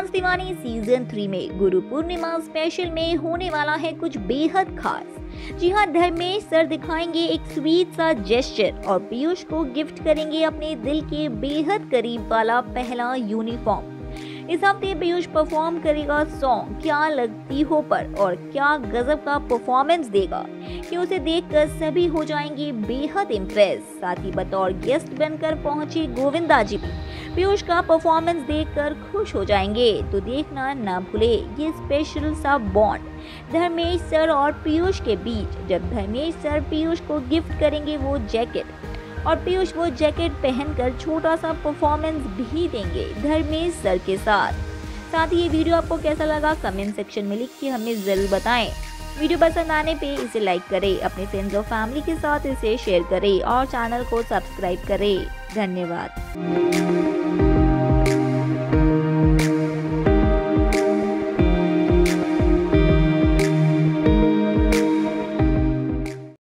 दोस्त दीवानी सीजन 3 में गुरु पूर्णिमा स्पेशल में होने वाला है कुछ बेहद खास। जी हाँ, धर्मेश सर दिखाएंगे एक स्वीट सा जेस्चर और पीयूष को गिफ्ट करेंगे अपने दिल के बेहद करीब वाला पहला यूनिफॉर्म। इस हफ्ते पीयूष परफॉर्म करेगा सॉन्ग क्या लगती हो पर और क्या गजब का परफॉर्मेंस देगा कि उसे देखकर सभी हो जाएंगे बेहद इम्प्रेस। साथ ही बतौर गेस्ट बनकर पहुंचे गोविंदा जी भी पीयूष का परफॉर्मेंस देखकर खुश हो जाएंगे। तो देखना ना भूले ये स्पेशल सा बॉन्ड धर्मेश सर और पीयूष के बीच, जब धर्मेश सर पीयूष को गिफ्ट करेंगे वो जैकेट और पीयूष वो जैकेट पहनकर छोटा सा परफॉर्मेंस भी देंगे धर्मेश सर के साथ ही ये वीडियो आपको कैसा लगा कमेंट सेक्शन में लिख के हमें जरूर बताएं। वीडियो पसंद आने पे इसे लाइक करें, अपने फ्रेंड्स और फैमिली के साथ इसे शेयर करें और चैनल को सब्सक्राइब करें। धन्यवाद।